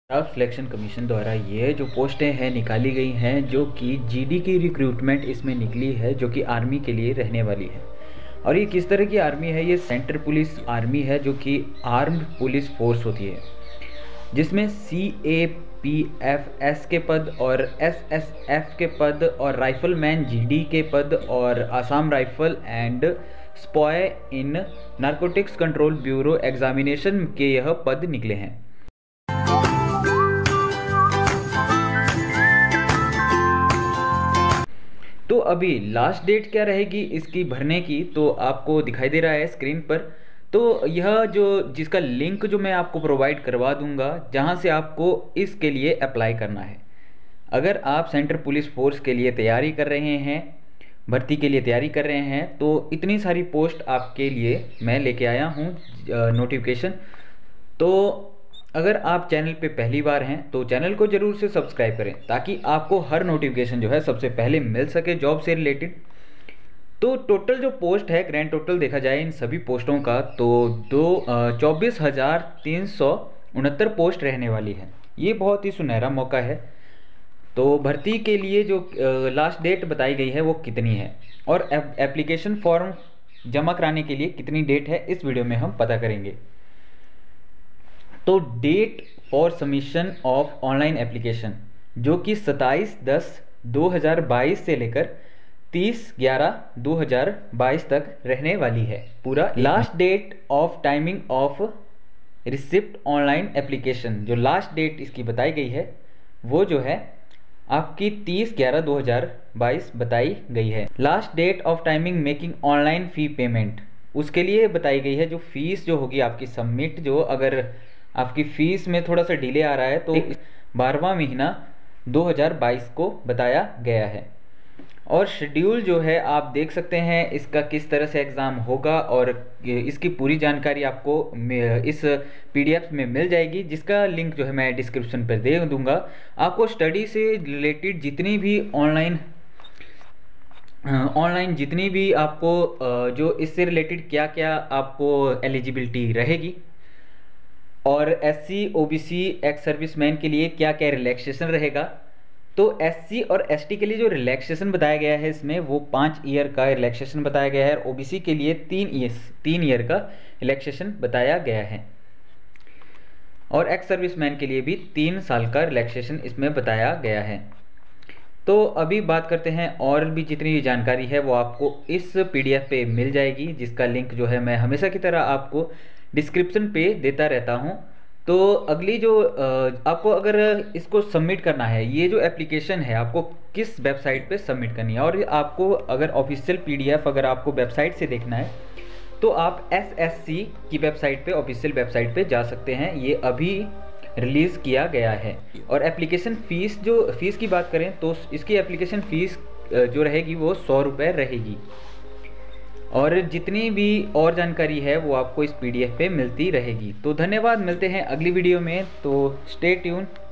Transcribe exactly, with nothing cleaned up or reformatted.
Staff selection commission द्वारा ये जो पोस्टें हैं निकाली गई हैं, जो कि जीडी की रिक्रूटमेंट इसमें निकली है, जो कि आर्मी के लिए रहने वाली है। और ये किस तरह की आर्मी है? ये सेंट्रल पुलिस आर्मी है, जो कि आर्म्ड पुलिस फोर्स होती है, जिसमें C A P F S के पद और एस एस एफ के पद और राइफलमैन जीडी के पद और Assam rifle and sepoy in narcotics control bureau examination के यह पद निकले हैं। तो अभी लास्ट डेट क्या रहेगी इसकी भरने की, तो आपको दिखाई दे रहा है स्क्रीन पर। तो यह जो जिसका लिंक जो मैं आपको प्रोवाइड करवा दूंगा, जहां से आपको इसके लिए अप्लाई करना है। अगर आप सेंट्रल पुलिस फोर्स के लिए तैयारी कर रहे हैं, भर्ती के लिए तैयारी कर रहे हैं, तो इतनी सारी पोस्ट आपके लिए मैं लेके आया हूँ नोटिफिकेशन। तो अगर आप चैनल पे पहली बार हैं तो चैनल को ज़रूर से सब्सक्राइब करें, ताकि आपको हर नोटिफिकेशन जो है सबसे पहले मिल सके जॉब से रिलेटेड। तो टोटल जो पोस्ट है, ग्रैंड टोटल देखा जाए इन सभी पोस्टों का, तो दो चौबीस हज़ार तीन सौ उनहत्तर पोस्ट रहने वाली है। ये बहुत ही सुनहरा मौका है। तो भर्ती के लिए जो लास्ट डेट बताई गई है वो कितनी है, और एप्लीकेशन फॉर्म जमा कराने के लिए कितनी डेट है, इस वीडियो में हम पता करेंगे। तो date for submission of online application, जो कि सत्ताईस दस दो हज़ार बाईस से लेकर तीस ग्यारह दो हज़ार बाईस तक रहने वाली है पूरा। Last date of timing of receipt online application, जो लास्ट डेट इसकी बताई गई है वो जो है आपकी तीस ग्यारह दो हज़ार बाईस बताई गई है। Last date of timing making online fee payment, उसके लिए बताई गई है जो फीस जो होगी आपकी सबमिट, जो अगर आपकी फ़ीस में थोड़ा सा डिले आ रहा है तो बारहवां महीना दो हज़ार बाईस को बताया गया है। और शेड्यूल जो है आप देख सकते हैं इसका किस तरह से एग्ज़ाम होगा, और इसकी पूरी जानकारी आपको इस पीडीएफ में मिल जाएगी, जिसका लिंक जो है मैं डिस्क्रिप्शन पर दे दूंगा। आपको स्टडी से रिलेटेड जितनी भी ऑनलाइन ऑनलाइन जितनी भी आपको जो इससे रिलेटेड क्या क्या आपको एलिजिबिलिटी रहेगी, और एससी ओबीसी एक्स सर्विसमैन के लिए क्या क्या रिलैक्सेशन रहेगा। तो एससी और एसटी के लिए जो रिलैक्सेशन बताया गया है इसमें, वो पाँच ईयर का रिलैक्सेशन बताया गया है, और ओबीसी के लिए तीन ईयर तीन ईयर का रिलैक्सेशन बताया गया है, और एक्स सर्विसमैन के लिए भी तीन साल का रिलैक्सेशन इसमें बताया गया है। तो अभी बात करते हैं, और भी जितनी भी जानकारी है वो आपको इस पीडीएफ पे मिल जाएगी, जिसका लिंक जो है मैं हमेशा की तरह आपको डिस्क्रिप्शन पे देता रहता हूँ। तो अगली जो आपको अगर इसको सबमिट करना है, ये जो एप्लीकेशन है आपको किस वेबसाइट पे सबमिट करनी है, और आपको अगर ऑफिशियल पीडीएफ अगर आपको वेबसाइट से देखना है तो आप एसएससी की वेबसाइट पे, ऑफिशियल वेबसाइट पे जा सकते हैं। ये अभी रिलीज़ किया गया है। और एप्लीकेशन फ़ीस, जो फ़ीस की बात करें तो इसकी एप्लीकेशन फ़ीस जो रहेगी वो सौ रुपये रहेगी, और जितनी भी और जानकारी है वो आपको इस पीडीएफ पे मिलती रहेगी। तो धन्यवाद, मिलते हैं अगली वीडियो में। तो स्टे ट्यून।